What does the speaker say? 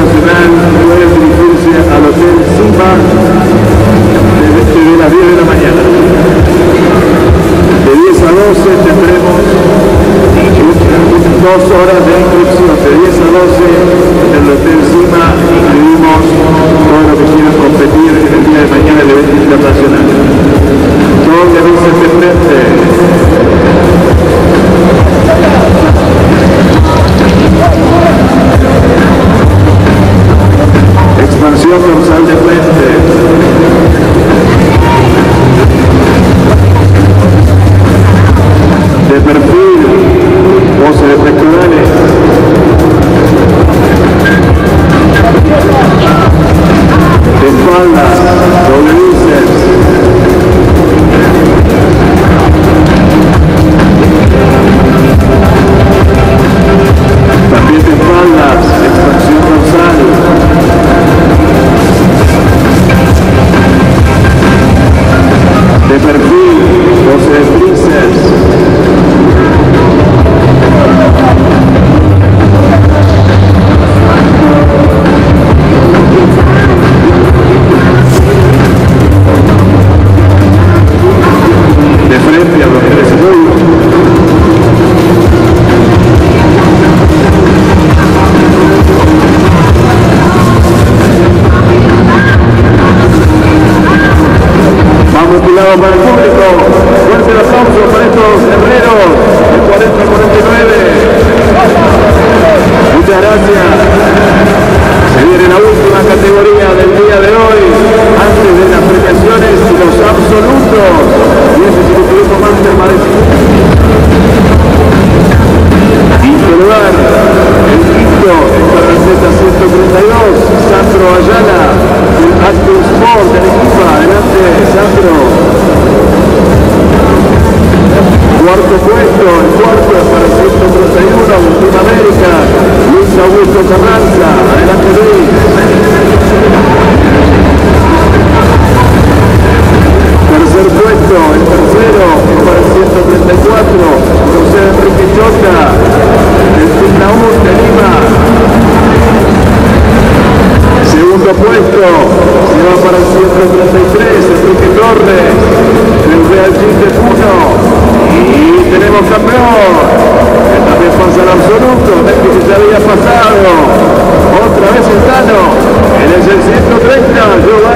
Nacional puede dirigirse al Hotel Zimba desde las 10 de la mañana. De 10 a 12 tendremos 2 horas de inscripción. De 10 a 12 en el Hotel Zimba inscribimos todo lo que quieran competir en el día de mañana en el evento internacional. ¿Dónde dice este frente? Expansión dorsal de frente. De perfil, pose de pectorales. De espaldas, doble bíceps. También de espaldas, expansión dorsal. De perfil, pose de tríceps. De frente a los tres segundos. Vamos motivados para el público. Fuerte el aplauso para estos guerreros de 40-49. Muchas gracias. Se viene la última categoría del día de hoy, antes de las premiaciones y los absolutos. Y ese es el grupo Master Maestro. Quinto lugar, el quinto es para la Z132, Sandro Ayala, del Active Sport del equipo. Adelante, Sandro. Cuarto puesto, el cuarto es para el 131, Última América, Luis Augusto Carranza. Adelante, Luis. Tercer puesto, el tercero es para el 134, José Enrique Chota, del Pinaúd de Lima. Segundo puesto se va para el 133, Enrique Torres, del Real Gym de Puno. Y tenemos campeón, que también pasa al absoluto, este que ya había pasado. Otra vez el Tano, él es el 130, Giovanni.